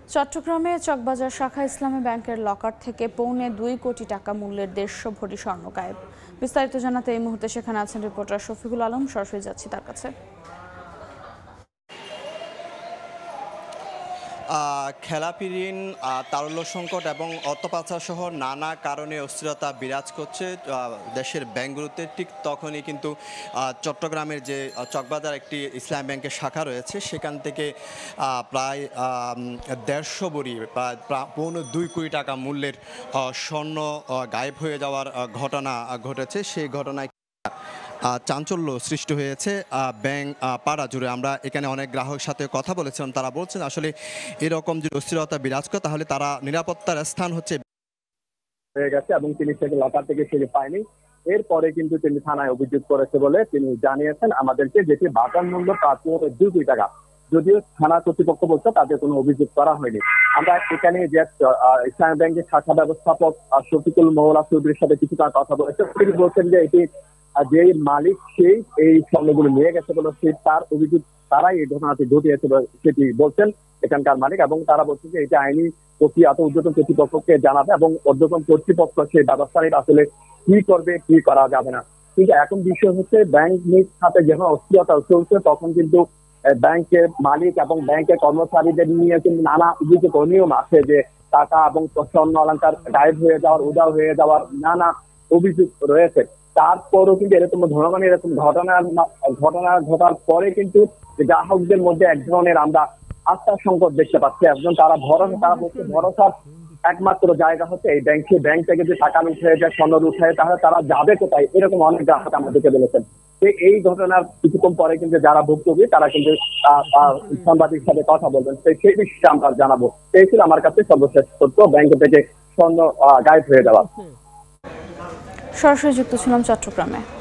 চট্টগ্রামে চকবাজার শাখা ইসলামী ব্যাংকের লকার থেকে পৌনে 2 কোটি টাকা মূল্যের 150 ভরি স্বর্ণ গায়েব। বিস্তারিত জানাতে এই মুহূর্তে সেখানে আছেন রিপোর্টার শফিকুল আলম। সরাসরি যাচ্ছি তার কাছে। খেলাপি ঋণ, তারল্য সংকট এবং অর্থপাচার সহ নানা কারণে অস্থিরতা বিরাজ করছে দেশের ব্যাংকগুলোতে। ঠিক তখনই কিন্তু চট্টগ্রামের যে চকবাজার একটি ইসলামী ব্যাংকের শাখা রয়েছে, সেখান থেকে প্রায় 150 ভরি প্রায় পৌনে 2 কোটি টাকা মূল্যের স্বর্ণ গায়েব হয়ে যাওয়ার ঘটনা ঘটেছে। সেই ঘটনায় চাঞ্চল্য সৃষ্টি হয়েছে ব্যাংক পাড়া জুড়ে। আমরা এখানে অনেক গ্রাহকের সাথে কথা বলেছিলাম, তারা বলছেন আসলে এরকম যদি অস্থিরতা বিরাজ করে তাহলে তারা নিরাপত্তার স্থান হচ্ছে হয়ে গেছে এবং তিনি সেটা লকার থেকে ফিরে পায়নি। এরপরে কিন্তু তিনি থানায় অভিযোগ করেছে বলে তিনি জানিয়েছেন আমাদেরকে, যেটি বাজার মূল্য 2 কোটি টাকা। যদিও থানা কর্তৃপক্ষ বলছে তাদের কোনো অভিযোগ করা হয়নি। আমরা এখানে যে ইসলামী ব্যাংকের শাখা ব্যবস্থাপক শফিকুল মৌলা চৌধুরীর সাথে কিছুটা কথা বলেছে। তিনি বলছেন যে এটি যে মালিক সেই এই স্বর্ণগুলো নিয়ে গেছে বলে তার অভিযোগ, তারাই এই ঘটনাটি ঘটিয়েছে সেটি বলছেন এখানকার মালিক। এবং তারা বলছে যে এটি আইনি প্রক্রিয়া ঊর্ধ্বতন কর্তৃপক্ষকে জানাবে এবং ঊর্ধ্বতন কর্তৃপক্ষ সেই ব্যবস্থা নিয়ে আসলে কি করবে কি করা যাবে না। কিন্তু এখন বিষয় হচ্ছে ব্যাংক খাতে যখন অস্থিরতা চলছে তখন কিন্তু ব্যাংকের মালিক এবং ব্যাংকের কর্মচারীদের নিয়ে কিন্তু নানা অভিযোগ অনিয়ম আছে, যে টাকা এবং স্বর্ণ অলংকার গায়েব হয়ে যাওয়ার, উধাও হয়ে যাওয়ার নানা অভিযোগ রয়েছে। তারপরও কিন্তু এরকম ধরনের ঘটনা ঘটার পরে কিন্তু গ্রাহকদের মধ্যে এক ধরনের আমরা আস্থার সংকট দেখতে পাচ্ছি। একজন তারা ভরসার একমাত্র জায়গা হচ্ছে এই ব্যাংকে। ব্যাংক থেকে যে টাকা উঠে যায়, স্বর্ণ উঠে, তাহলে তারা যাবে কোথায়, এরকম অনেক গ্রাহক আমাদেরকে বলেছেন। এই ঘটনার কিছুক্ষণ পরে কিন্তু যারা ভুক্তভোগী তারা কিন্তু সাংবাদিক সাথে কথা বলবেন, সেই বিষয়ে আমরা জানাবো। এই ছিল আমার কাছে সর্বশেষ তথ্য ব্যাংক থেকে স্বর্ণ গায়েব হয়ে যাওয়া। সরাসরি যুক্ত ছিলাম চট্টগ্রামে।